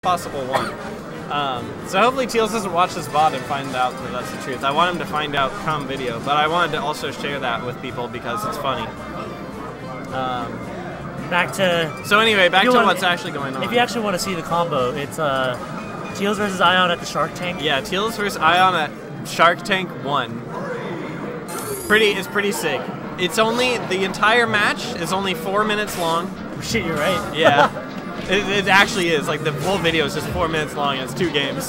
possible one. So hopefully Teals doesn't watch this VOD and find out that that's the truth. I want him to find out come video, but I wanted to also share that with people because it's funny. Back to... So anyway, back to what's actually going on. If you actually want to see the combo, it's Teals versus Ion at the Shark Tank. Yeah, Teals versus Ion at Shark Tank 1. It's pretty sick. It's only, the entire match is only 4 minutes long. Oh, shit, you're right. Yeah. It actually is. Like, the whole video is just 4 minutes long and it's 2 games.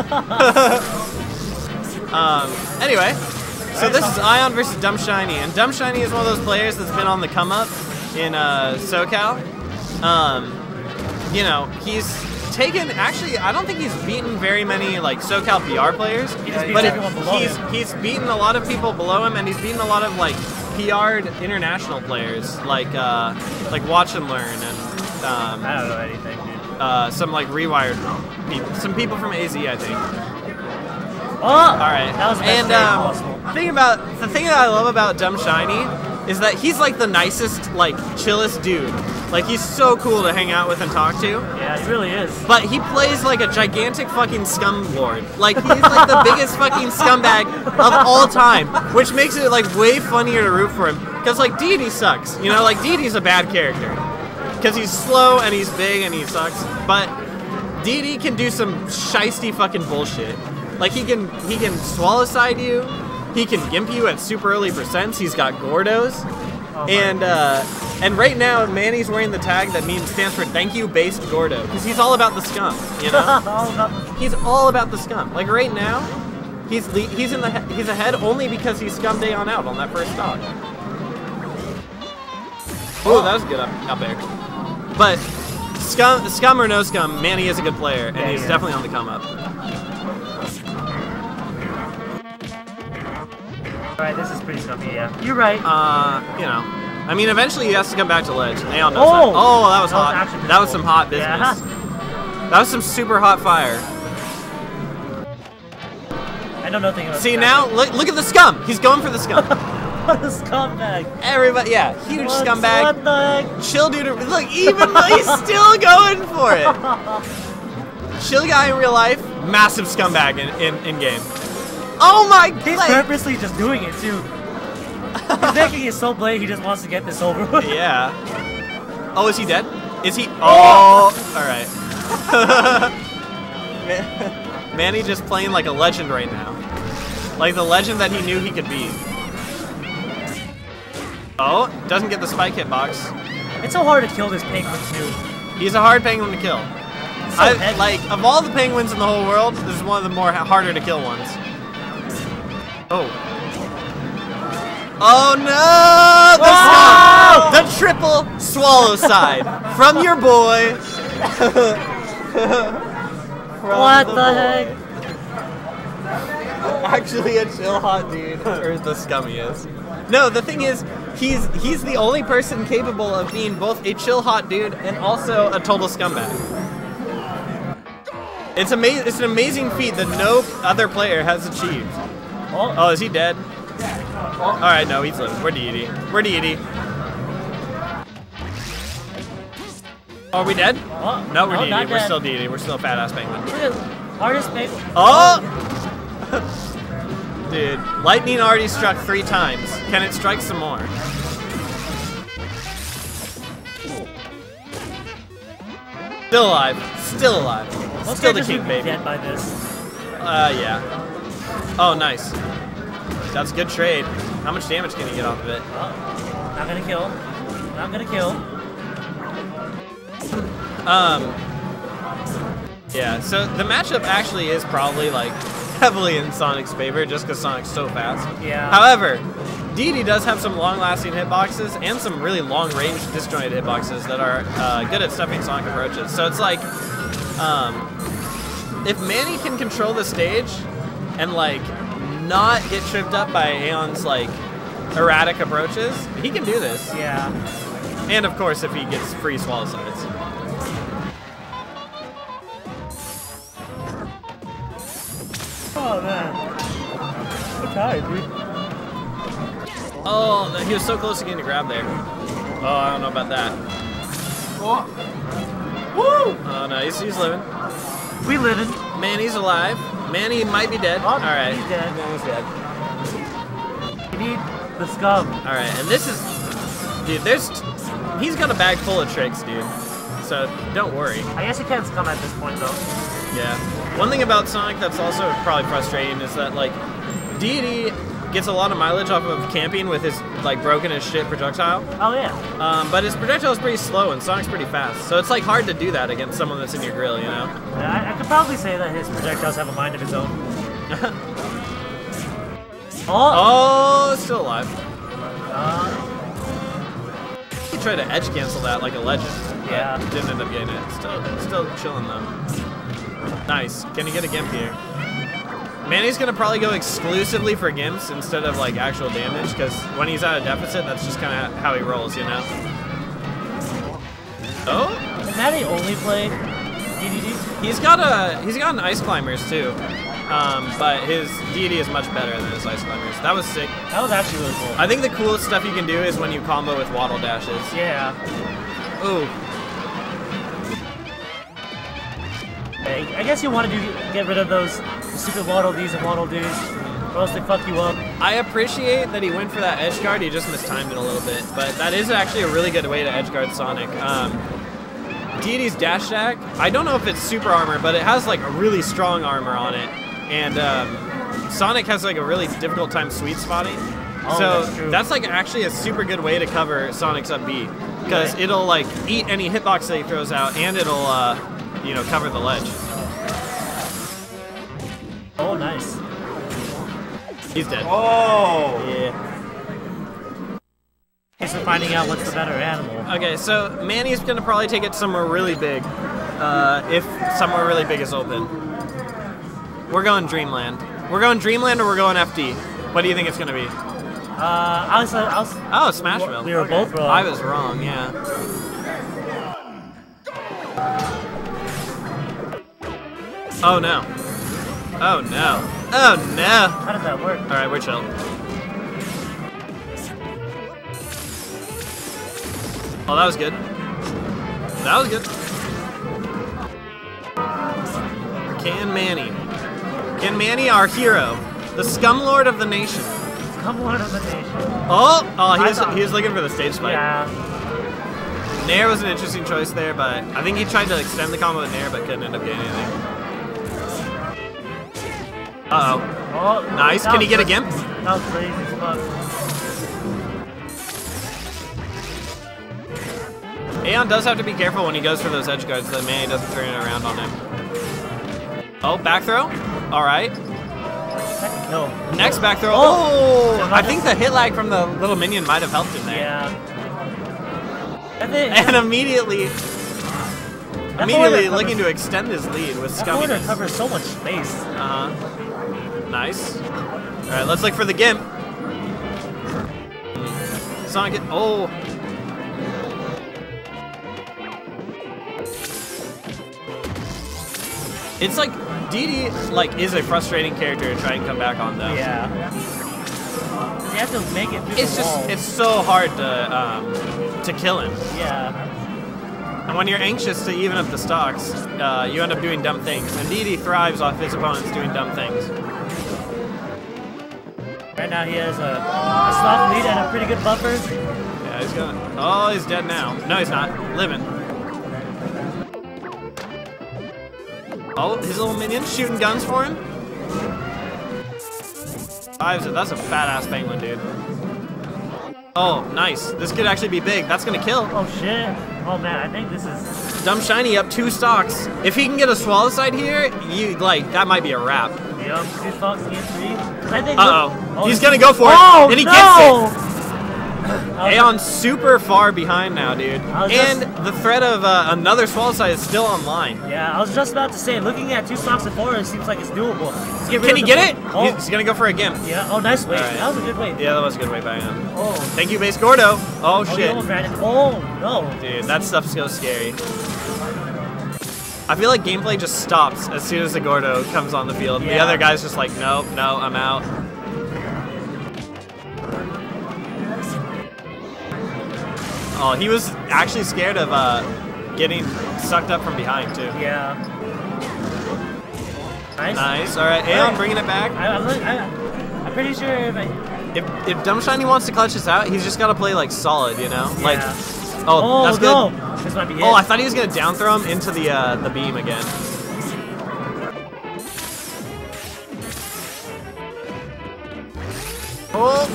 Anyway, so this is Ion versus Dumb Shiny. And Dumb Shiny is one of those players that's been on the come up in SoCal. You know, he's taken, actually, I don't think he's beaten very many, like, SoCal PR players. But he's beaten a lot of people below him, and he's beaten a lot of, like, PR'd international players, like Watch and Learn, and I don't know anything, dude. some like Rewired people, some people from AZ, I think. Oh, all right. That was the thing that I love about Dumb Shiny is that he's like the nicest, like chillest dude. Like he's so cool to hang out with and talk to. Yeah, he really is. But he plays like a gigantic fucking scum lord. Like he's like the biggest fucking scumbag of all time, which makes it like way funnier to root for him. Because like Deity sucks, you know, like Deity's a bad character. Because he's slow and he's big and he sucks. But Deity can do some shisty fucking bullshit. Like he can swallow side you, he can gimp you at super early percents. He's got Gordos, and right now Manny's wearing the tag that stands for "Thank You Based Gordo" because he's all about the scum. You know, he's all about the scum. Like right now, he's ahead only because he scummed Aeon out on that first stock. Oh, that was good up air. But scum or no scum, Manny is a good player, and he's definitely on the come up. Alright, this is pretty scummy, yeah. You're right. You know. I mean, eventually he has to come back to ledge. Aeon knows that. Oh, that was hot. That was some hot business. Yeah. That was some super hot fire. I know nothing about See, now, look at the scum. He's going for the scum. What a scumbag. Everybody, yeah, huge scumbag. What the heck? Chill dude. Look, even though he's still going for it. Chill guy in real life, massive scumbag in game. Oh my god! He's purposely just doing it too. He's making it so blatant he just wants to get this over with. Yeah. Oh, is he dead? Is he? Oh, alright. Manny just playing like a legend right now. Like the legend that he knew he could be. Oh, doesn't get the spike hitbox. It's so hard to kill this penguin too. He's a hard penguin to kill. Like, of all the penguins in the whole world, this is one of the harder to kill ones. Oh. Oh no! The triple swallow side from your boy. What the heck? Actually, a chill hot dude, or the scummiest. No, the thing is, he's the only person capable of being both a chill hot dude and also a total scumbag. It's amazing. It's an amazing feat that no other player has achieved. Oh, is he dead? All right, no, he's living. We're Deity. We're Deity. Oh, are we dead? No, we're Deity. We're still Deity. We're still fat ass penguin. Hardest penguin. Oh! Dude, lightning already struck 3 times. Can it strike some more? Still alive. Still alive. Still the king, baby. Dead by this. Yeah. Oh, nice. That's a good trade. How much damage can he get off of it? Oh, not gonna kill. Not gonna kill. Yeah, so the matchup actually is probably like heavily in Sonic's favor just because Sonic's so fast. Yeah. However, Deity does have some long-lasting hitboxes and some really long-range disjointed hitboxes that are good at stuffing Sonic approaches. So it's like, if Manny can control the stage and like not get tripped up by Aeon's like erratic approaches, he can do this. Yeah. And of course, if he gets free swallow sides. Oh man, I'm tired, dude. Oh, he was so close to getting a grab there. Oh, I don't know about that. Oh. Woo! Oh no, he's living. We living. Manny's alive. Manny might be dead. Oh, All right. he's dead. Manny's dead. We need the scum. All right, and this is, dude. He's got a bag full of tricks, dude. So don't worry. I guess he can't scum at this point though. Yeah. One thing about Sonic that's also probably frustrating is that like Deity gets a lot of mileage off of camping with his like broken as shit projectile. Oh yeah. But his projectile is pretty slow and Sonic's pretty fast. So it's like hard to do that against someone that's in your grill, you know? Yeah, I could probably say that his projectiles have a mind of his own. Oh, still alive. Uh, He tried to edge cancel that like a legend. But Yeah. didn't end up getting it. Still chilling though. Nice. Can he get a Gimp here? Manny's gonna probably go exclusively for Gimps instead of like actual damage, because when he's at a deficit, that's just kind of how he rolls, you know? Oh? Can Matty only play DDD? He's got an Ice Climbers too, but his deity is much better than his Ice Climbers. That was sick. That was actually really cool. I think the coolest stuff you can do is when you combo with Waddle Dashes. Yeah. Ooh. I guess you want to get rid of those stupid Waddle Dees and Waddle Doos, or else they fuck you up. I appreciate that he went for that edge guard. He just mistimed it a little bit, but that is actually a really good way to edge guard Sonic. Deity's dash attack, I don't know if it's super armor, but it has like a really strong armor on it, and Sonic has like a really difficult time sweet spotting. Oh, So that's true. that's like actually a super good way to cover Sonic's up B, because Right. it'll like eat any hitbox that he throws out, and it'll you know, cover the ledge. Oh, nice. He's dead. Oh! Yeah. Thanks for finding out what's the better animal. Okay, so Manny's gonna probably take it somewhere really big, if somewhere really big is open. We're going Dreamland. We're going Dreamland or we're going FD. What do you think it's gonna be? I was Oh, Smashville. we were both wrong. I was wrong, yeah. Oh no. Oh no. Oh no. How does that work? Alright, we're chill. Oh, that was good. That was good. Can Manny, our hero, the scum lord of the nation. Come on of the nation. Oh, I he was looking for the stage spike. Yeah. Nair was an interesting choice there, but I think he tried to extend the combo with Nair, but couldn't end up getting anything. Uh-oh. Oh, Nice. that Can he was get a crazy. Gimp? That was crazy as fuck. Aeon does have to be careful when he goes for those edge guards, that Manny doesn't turn it around on him. Oh, back throw? Alright. Second kill. Next back throw. Oh! Oh! I think the hit lag from the little minion might have helped him there. Yeah. I think And immediately forwarder looking covers- to extend his lead with that border scumminess. covers so much space. Uh-huh. Nice. Alright, let's look for the Gimp. Sonic, oh. It's like, Didi, like, is a frustrating character to try and come back on, though. Yeah. You have to make it through It's the wall. just, it's so hard to kill him. Yeah. And when you're anxious to even up the stocks, you end up doing dumb things. And Didi thrives off his opponents doing dumb things. Right now he has a soft lead and a pretty good buffer. Yeah, he's gonna, oh, he's dead now. No, he's not. Living. Oh, his little minion shooting guns for him. That's a fat ass penguin, dude. Oh, nice. This could actually be big. That's gonna kill. Oh shit. Oh man, I think this is. Dumb Shiny up 2 stocks. If he can get a Swallow Side here, that might be a wrap. Yup, 2 stocks, he has 3. I think. Uh-oh. Oh, He's gonna go for it. Oh, And he no! gets it. I was- Aeon's super far behind now, dude. was And just- the threat of another Swallow Side is still online. Yeah, I was just about to say, looking at 2 stocks and 4, it seems like it's doable. Let's get rid Can of he the- get it? Oh, He's gonna go for a Gimp. yeah. Oh, nice wait. All right. That was a good wait. Yeah, that was a good way by him. Oh. Thank you, Base Gordo. Oh, Oh, he shit. almost ran it. Oh, no. Dude, that stuff's so scary. I feel like gameplay just stops as soon as the Gordo comes on the field. The Yeah. other guy's just like, nope, no, I'm out. Oh, he was actually scared of getting sucked up from behind, too. Yeah. Nice. Nice. All right, Aeon bringing it back. I'm pretty sure if I... If Dumb Shiny wants to clutch this out, he's just got to play like solid, you know? Like, Yeah. oh, that's good. No. This might be it. Oh, I thought he was gonna down throw him into the beam again. Oh,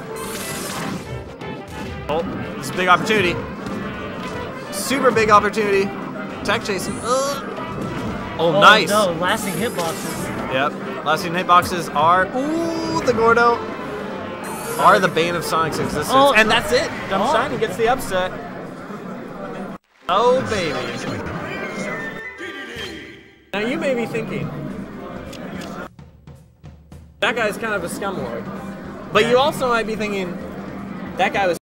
oh, it's a big opportunity. Super big opportunity. Tech chasing. Oh, nice. No, lasting hitboxes. Yep. Lasting hitboxes are the Gordo are the bane of Sonic's existence, Oh, and that's it. Dumb Shiny gets the upset. Oh, baby. Now you may be thinking, that guy's kind of a scumlord. But you also might be thinking, that guy was